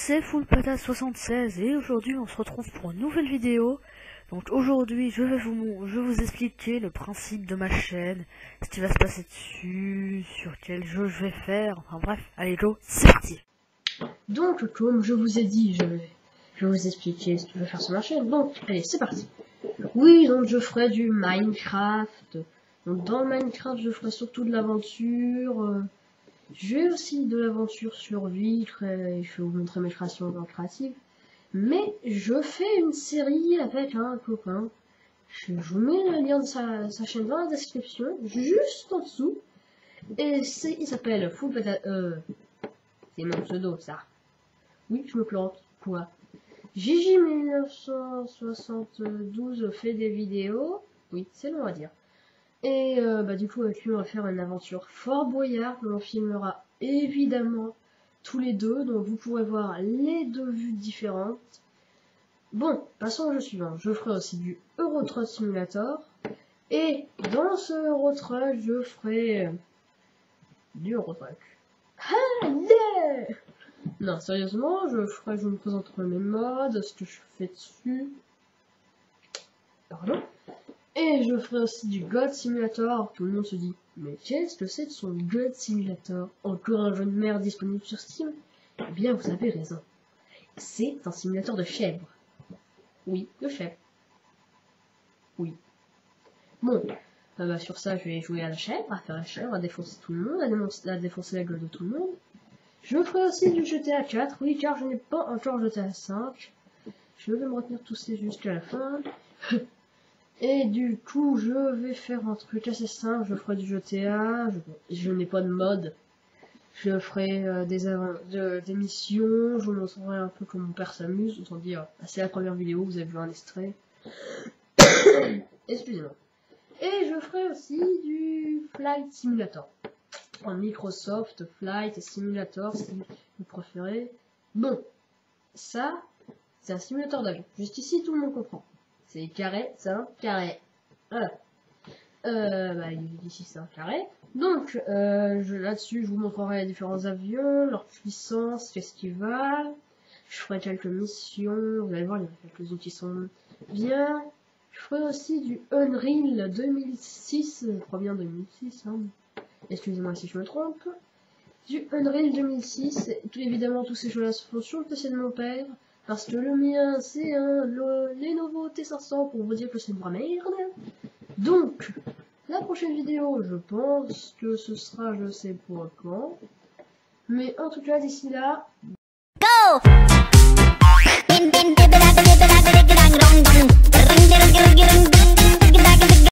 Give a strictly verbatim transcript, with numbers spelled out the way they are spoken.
c'est FullPatate soixante-seize et aujourd'hui on se retrouve pour une nouvelle vidéo. Donc aujourd'hui je vais vous je vais vous expliquer le principe de ma chaîne, ce qui va se passer dessus, sur quel jeu je vais faire, enfin bref, allez go, c'est parti. Donc comme je vous ai dit, je vais, je vais vous expliquer ce que je vais faire sur ma chaîne, donc allez c'est parti. Oui, donc je ferai du Minecraft, donc dans Minecraft je ferai surtout de l'aventure, euh, j'ai aussi de l'aventure survie, très, je vais vous montrer mes créations créatives. Mais je fais une série avec un copain. Je vous mets le lien de sa, sa chaîne dans la description, juste en dessous. Et c'est, il s'appelle FullPatate. Euh, c'est mon pseudo, ça. Oui, je me plante. Quoi? Gigi mille neuf cent soixante-douze fait des vidéos. Oui, c'est long à dire. Et euh, bah du coup, avec lui, on va faire une aventure Fort Boyard. On filmera évidemment tous les deux, donc vous pourrez voir les deux vues différentes. Bon, passons au jeu suivant. Je ferai aussi du Euro Truck Simulator. Et dans ce Euro Truck, je ferai du Euro Truck. Ah yeah! Non, sérieusement, je ferai, je vous présenterai mes modes, ce que je fais dessus. Pardon. Et je ferai aussi du God Simulator. Tout le monde se dit, mais qu'est-ce que c'est de son God Simulator? Encore un jeu de merde disponible sur Steam? Eh bien, vous avez raison. C'est un simulateur de chèvre. Oui, de chèvre. Oui. Bon, euh, bah, sur ça, je vais jouer à la chèvre, à faire la chèvre, à défoncer tout le monde, à, défoncer, à défoncer la gueule de tout le monde. Je ferai aussi du G T A quatre, oui, car je n'ai pas encore G T A cinq. Je vais me retenir tous ces jusqu'à la fin. Et du coup, je vais faire un truc assez simple. Je ferai du G T A. Je, je n'ai pas de mode. Je ferai euh, des, de, des missions. Je vous montrerai un peu comment mon père s'amuse. Autant dire, c'est la première vidéo. Vous avez vu un extrait. Excusez-moi. Et je ferai aussi du Flight Simulator. En Microsoft Flight Simulator, si vous préférez. Bon, ça, c'est un simulateur d'avion. Juste ici, tout le monde comprend. C'est carré, c'est un carré. Voilà. Euh, bah, ici, c'est un carré. Donc, euh, là-dessus, je vous montrerai les différents avions, leur puissance, qu'est-ce qu'ils valent. Je ferai quelques missions. Vous allez voir, il y en a quelques-unes qui sont bien. Je ferai aussi du Unreal deux mille six. Je crois bien deux mille six. Hein. Excusez-moi si je me trompe. Du Unreal deux mille six. Et tout, évidemment, tous ces jeux-là se font sur le P C de mon père. Parce que le mien, c'est un Lenovo T cinq cents pour vous dire que c'est une vraie merde. Donc, la prochaine vidéo, je pense que ce sera, je sais pas quand. Mais en tout cas, d'ici là... Go!